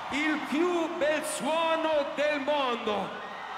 il più bel suono del mondo.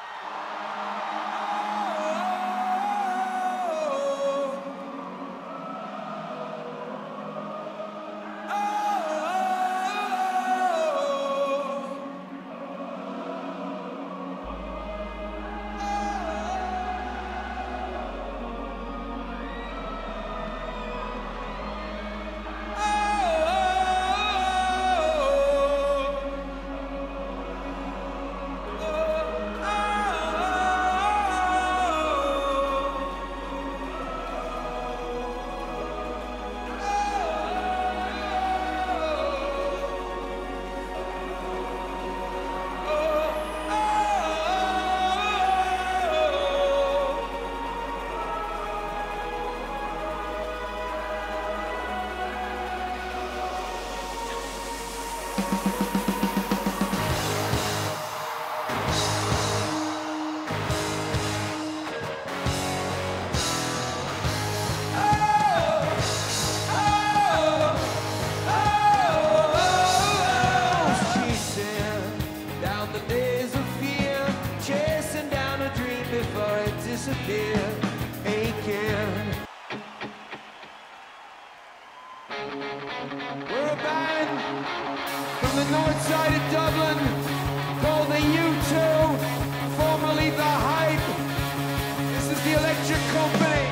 We're a band from the north side of Dublin called the U2, formerly The Hype. This is the Electric Company.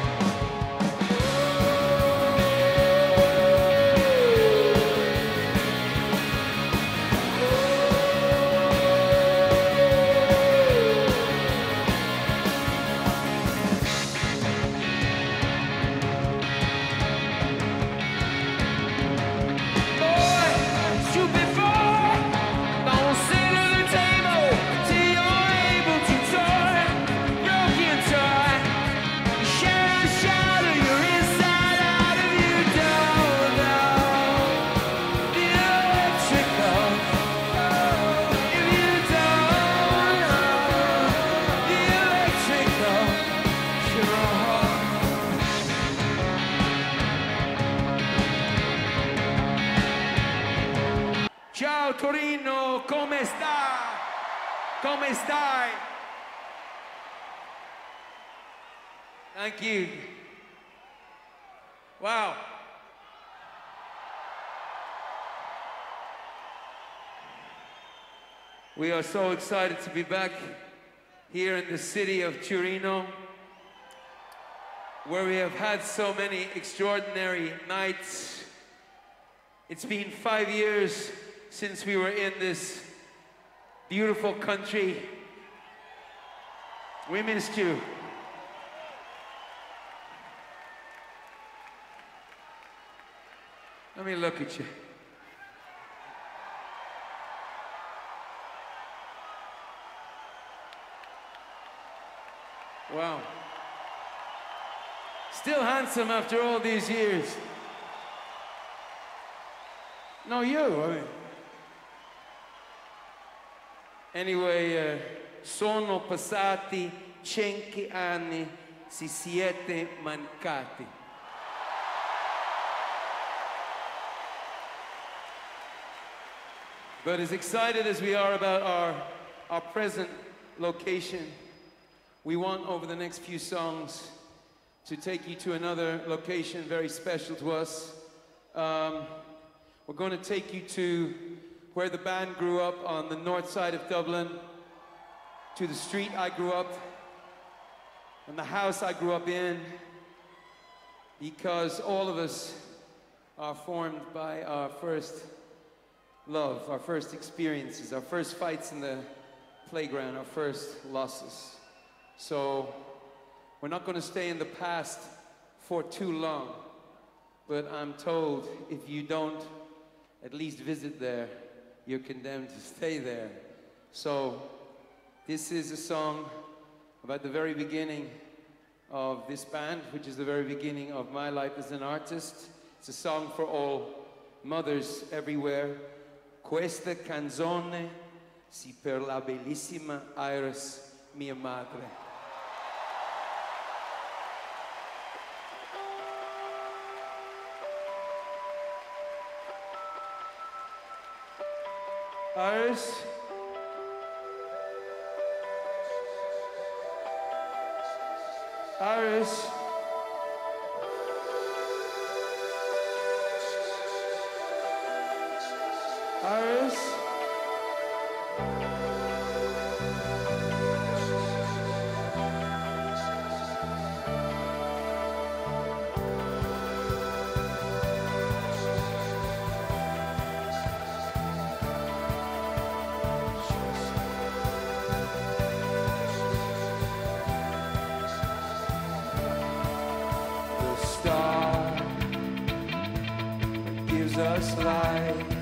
Ciao Torino, come sta? Come stai? Thank you. Wow. We are so excited to be back here in the city of Torino, where we have had so many extraordinary nights. It's been 5 years since we were in this beautiful country. We missed you. Let me look at you. Wow. Still handsome after all these years. No, you, I mean. Anyway, sono passati 5 anni, si siete mancati. But as excited as we are about our present location, we want over the next few songs to take you to another location very special to us. We're going to take you to where the band grew up on the north side of Dublin, to the street I grew up, and the house I grew up in, because all of us are formed by our first love, our first experiences, our first fights in the playground, our first losses. So we're not going to stay in the past for too long, but I'm told if you don't at least visit there, you're condemned to stay there. So this is a song about the very beginning of this band, which is the very beginning of my life as an artist. It's a song for all mothers everywhere. Questa canzone si per la bellissima Iris, mia madre. Iris. Iris. Iris. The star that gives us light.